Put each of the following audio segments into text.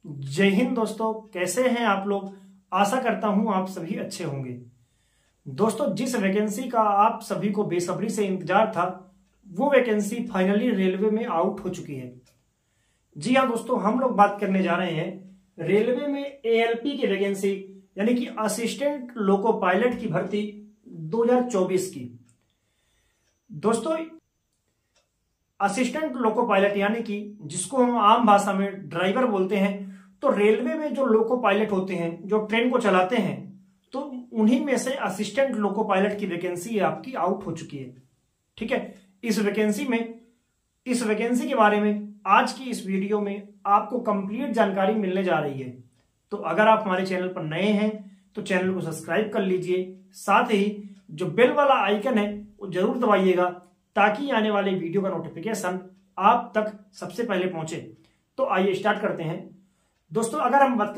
जय हिंद दोस्तों, कैसे हैं आप लोग। आशा करता हूं आप सभी अच्छे होंगे। दोस्तों, जिस वैकेंसी का आप सभी को बेसब्री से इंतजार था वो वैकेंसी फाइनली रेलवे में आउट हो चुकी है। जी हाँ दोस्तों, हम लोग बात करने जा रहे हैं रेलवे में एएलपी की वैकेंसी यानी कि असिस्टेंट लोको पायलट की भर्ती 2024 की। दोस्तों, असिस्टेंट लोको पायलट यानी कि जिसको हम आम भाषा में ड्राइवर बोलते हैं, तो रेलवे में जो लोको पायलट होते हैं जो ट्रेन को चलाते हैं, तो उन्हीं में से असिस्टेंट लोको पायलट की वैकेंसी आपकी आउट हो चुकी है। ठीक है, इस वैकेंसी के बारे में आज की इस वीडियो में आपको कंप्लीट जानकारी मिलने जा रही है। तो अगर आप हमारे चैनल पर नए हैं तो चैनल को सब्सक्राइब कर लीजिए, साथ ही जो बेल वाला आइकन है वो जरूर दबाइएगा ताकि आने वाले वीडियो का नोटिफिकेशन आप तक सबसे पहले पहुंचे। तो आइए स्टार्ट करते हैं। दोस्तों, अगर हम बात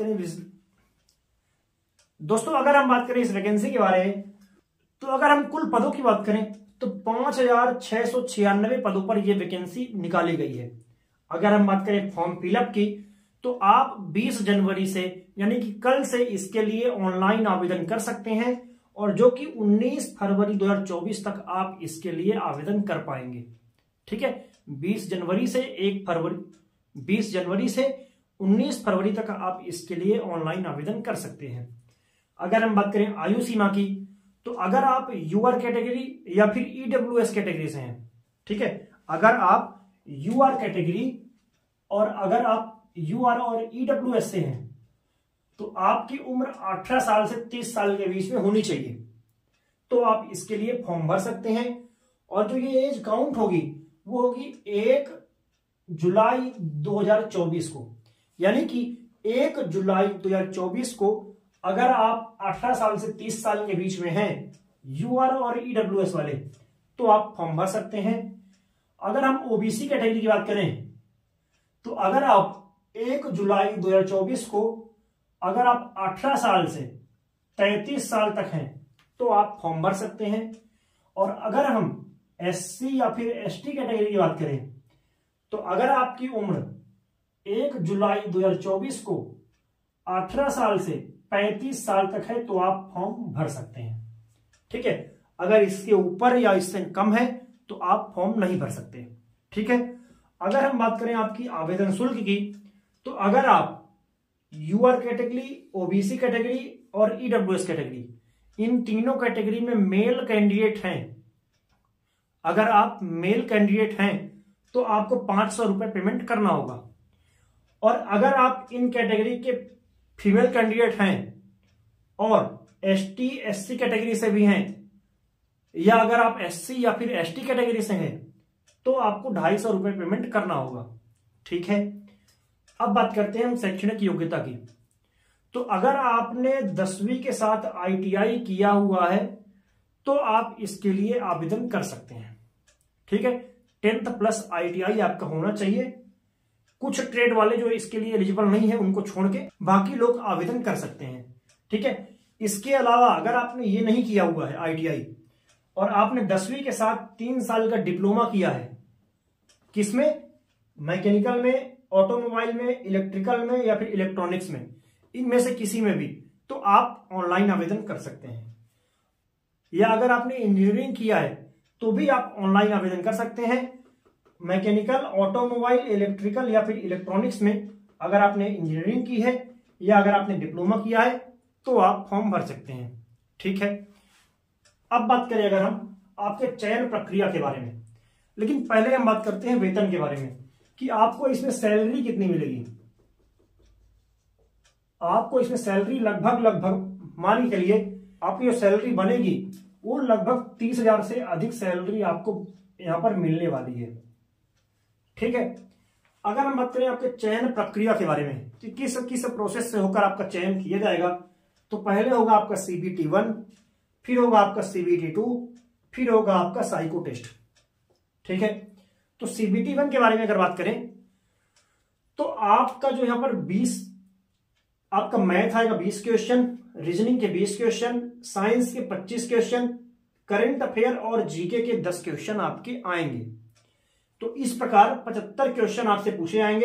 करें इस वैकेंसी के बारे में, तो अगर हम कुल पदों की बात करें तो 5696 पदों पर यह वैकेंसी निकाली गई है। अगर हम बात करें फॉर्म फिलअप की, तो आप 20 जनवरी से यानी कि कल से इसके लिए ऑनलाइन आवेदन कर सकते हैं और जो कि 19 फरवरी 2024 तक आप इसके लिए आवेदन कर पाएंगे। ठीक है, 20 जनवरी से 19 फरवरी तक आप इसके लिए ऑनलाइन आवेदन कर सकते हैं। अगर हम बात करें आयु सीमा की, तो अगर आप यूआर कैटेगरी या फिर ईडब्ल्यूएस कैटेगरी से हैं, ठीक है, अगर आप यूआर कैटेगरी और अगर आप यूआर और ईडब्ल्यूएस से हैं तो आपकी उम्र 18 साल से 30 साल के बीच में होनी चाहिए। तो आप इसके लिए फॉर्म भर सकते हैं और जो ये एज काउंट होगी वो होगी 1 जुलाई 2024 को, यानी कि 1 जुलाई 2024 को अगर आप 18 साल से 30 साल के बीच में हैं यूआर और ईडब्ल्यूएस वाले, तो आप फॉर्म भर सकते हैं। अगर हम ओबीसी कैटेगरी की बात करें, तो अगर आप 1 जुलाई 2024 को अगर आप 18 साल से 33 साल तक हैं तो आप फॉर्म भर सकते हैं। और अगर हम एससी या फिर एसटी कैटेगरी की बात करें, तो अगर आपकी उम्र 1 जुलाई 2024 को 18 साल से 35 साल तक है तो आप फॉर्म भर सकते हैं। ठीक है, अगर इसके ऊपर या इससे कम है तो आप फॉर्म नहीं भर सकते। ठीक है, अगर हम बात करें आपकी आवेदन शुल्क की, तो अगर आप यूआर कैटेगरी, ओबीसी कैटेगरी और ईडब्ल्यूएस कैटेगरी, इन तीनों कैटेगरी में मेल कैंडिडेट हैं, अगर आप मेल कैंडिडेट हैं तो आपको 500 रुपए पेमेंट करना होगा। और अगर आप इन कैटेगरी के फीमेल कैंडिडेट हैं और एसटी एससी कैटेगरी से भी हैं, या अगर आप एससी या फिर एसटी कैटेगरी से हैं तो आपको 250 रुपए पेमेंट करना होगा। ठीक है, अब बात करते हैं हम शैक्षणिक योग्यता की। तो अगर आपने 10वीं के साथ आईटीआई किया हुआ है तो आप इसके लिए आवेदन कर सकते हैं। ठीक है, 10th प्लस आईटीआई आपका होना चाहिए। कुछ ट्रेड वाले जो इसके लिए एलिजिबल नहीं है उनको छोड़ के बाकी लोग आवेदन कर सकते हैं। ठीक है, इसके अलावा अगर आपने ये नहीं किया हुआ है आईटीआई और आपने 10वीं के साथ 3 साल का डिप्लोमा किया है, किसमें, मैकेनिकल में, ऑटोमोबाइल में, इलेक्ट्रिकल में या फिर इलेक्ट्रॉनिक्स में, इनमें से किसी में भी, तो आप ऑनलाइन आवेदन कर सकते हैं। या अगर आपने इंजीनियरिंग किया है तो भी आप ऑनलाइन आवेदन कर सकते हैं। मैकेनिकल, ऑटोमोबाइल, इलेक्ट्रिकल या फिर इलेक्ट्रॉनिक्स में अगर आपने इंजीनियरिंग की है या अगर आपने डिप्लोमा किया है तो आप फॉर्म भर सकते हैं। ठीक है, अब बात करें अगर हम आपके चयन प्रक्रिया के बारे में, लेकिन पहले हम बात करते हैं वेतन के बारे में कि आपको इसमें सैलरी कितनी मिलेगी। आपको इसमें सैलरी लगभग मान के चलिए आपकी जो सैलरी बनेगी वो लगभग 30,000 से अधिक सैलरी आपको यहां पर मिलने वाली है। ठीक है, अगर हम बात करें आपके चयन प्रक्रिया के बारे में कि किस प्रोसेस से होकर आपका चयन किया जाएगा, तो पहले होगा आपका सीबीटी 1, फिर होगा आपका सीबीटी 2, फिर होगा आपका साइको टेस्ट। ठीक है, तो सीबीटी 1 के बारे में अगर बात करें तो आपका जो यहां पर 20 आपका मैथ आएगा 20 क्वेश्चन, रीजनिंग के 20 क्वेश्चन, साइंस के 25 क्वेश्चन, करंट अफेयर और जीके के 10 क्वेश्चन आपके आएंगे। तो इस प्रकार 75 क्वेश्चन आपसे पूछे जाएंगे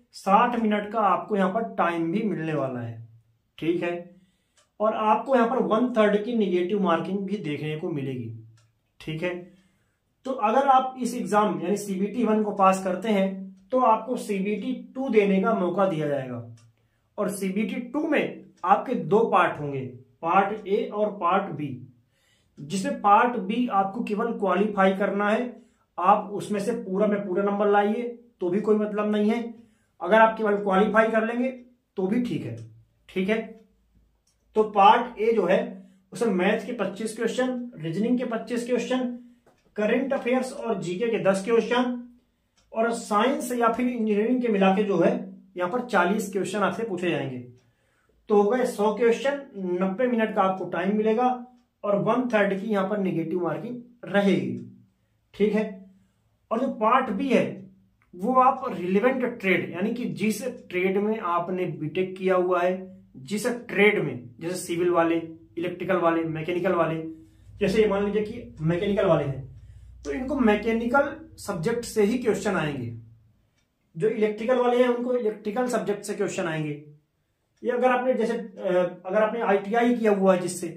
60 मिनट का आपको यहाँ पर टाइम भी मिलने वाला है। ठीक है, और आपको यहाँ पर 1/3 की निगेटिव मार्किंग भी देखने को मिलेगी। ठीक है, तो अगर आप इस एग्जाम यानी CBT 1 को पास करते हैं तो आपको CBT 2 देने का मौका दिया जाएगा। और CBT 2 में आपके 2 पार्ट होंगे, पार्ट ए और पार्ट बी, जिसमें पार्ट बी आपको केवल क्वालिफाई करना है। आप उसमें से पूरा में पूरा नंबर लाइए तो भी कोई मतलब नहीं है, अगर आप केवल क्वालिफाई कर लेंगे तो भी ठीक है। ठीक है, तो पार्ट ए जो है उसमें मैथ के 25 क्वेश्चन, रीजनिंग के 25 क्वेश्चन, करंट अफेयर्स और जीके के 10 क्वेश्चन, और साइंस या फिर इंजीनियरिंग के मिला के जो है यहाँ पर 40 क्वेश्चन आपसे पूछे जाएंगे। तो हो गए 100 क्वेश्चन, 90 मिनट का आपको टाइम मिलेगा और 1/3 की यहाँ पर निगेटिव मार्किंग रहेगी। ठीक है, और जो पार्ट बी है वो आप रिलेवेंट ट्रेड यानी कि जिस ट्रेड में आपने बीटेक किया हुआ है, जिस ट्रेड में, जैसे सिविल वाले, इलेक्ट्रिकल वाले, मैकेनिकल वाले, जैसे मान लीजिए कि मैकेनिकल वाले हैं तो इनको मैकेनिकल सब्जेक्ट से ही क्वेश्चन आएंगे, जो इलेक्ट्रिकल वाले हैं उनको इलेक्ट्रिकल सब्जेक्ट से क्वेश्चन आएंगे। या अगर आपने जैसे अगर आपने ITI किया हुआ है जिससे,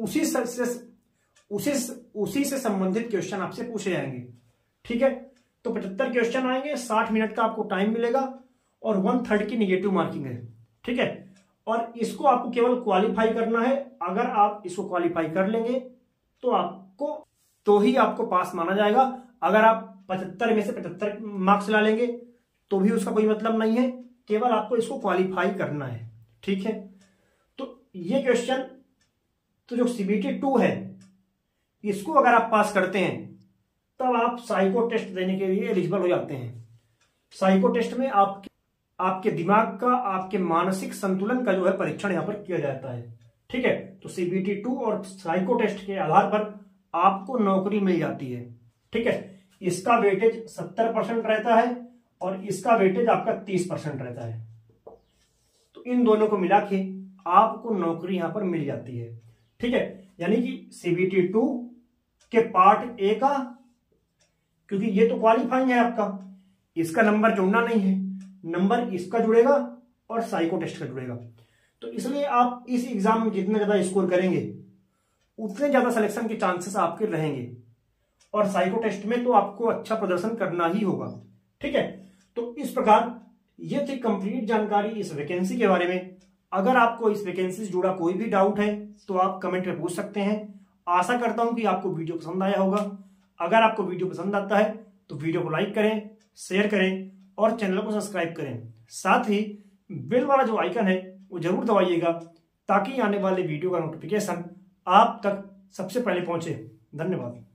उसी से संबंधित क्वेश्चन आपसे पूछे जाएंगे। ठीक है, तो 75 क्वेश्चन आएंगे, 60 मिनट का आपको टाइम मिलेगा और 1/3 की निगेटिव मार्किंग है। ठीक है, और इसको आपको केवल क्वालिफाई करना है। अगर आप इसको क्वालिफाई कर लेंगे तो ही आपको पास माना जाएगा। अगर आप 75 में से 75 मार्क्स ला लेंगे तो भी उसका कोई मतलब नहीं है, केवल आपको इसको क्वालिफाई करना है। ठीक है, तो ये क्वेश्चन, तो जो CBT 2 है इसको अगर आप पास करते हैं तब आप साइको टेस्ट देने के लिए एलिजिबल हो जाते हैं। साइको टेस्ट में आपके दिमाग का, आपके मानसिक संतुलन का जो है परीक्षण यहां पर किया जाता है। ठीक है, तो CBT 2 और साइको टेस्ट के आधार पर आपको नौकरी मिल जाती है। ठीक है, इसका वेटेज 70% रहता है और इसका वेटेज आपका 30% रहता है। तो इन दोनों को मिला के आपको नौकरी यहां पर मिल जाती है। ठीक है, यानी कि CBT 2 के पार्ट ए का, क्योंकि ये तो क्वालिफाइंग है आपका, इसका नंबर जुड़ना नहीं है, नंबर इसका जुड़ेगा और साइको टेस्ट का जुड़ेगा। तो इसलिए आप इस एग्जाम में जितना ज्यादा स्कोर करेंगे उतने ज्यादा सिलेक्शन के चांसेस आपके रहेंगे, और साइको टेस्ट में तो आपको अच्छा प्रदर्शन करना ही होगा। ठीक है, तो इस प्रकार ये थी कंप्लीट जानकारी इस वैकेंसी के बारे में। अगर आपको इस वैकेंसी से जुड़ा कोई भी डाउट है तो आप कमेंट में पूछ सकते हैं। आशा करता हूं कि आपको वीडियो पसंद आया होगा। अगर आपको वीडियो पसंद आता है तो वीडियो को लाइक करें, शेयर करें और चैनल को सब्सक्राइब करें। साथ ही बेल वाला जो आइकन है वो जरूर दबाइएगा ताकि आने वाले वीडियो का नोटिफिकेशन आप तक सबसे पहले पहुंचे। धन्यवाद।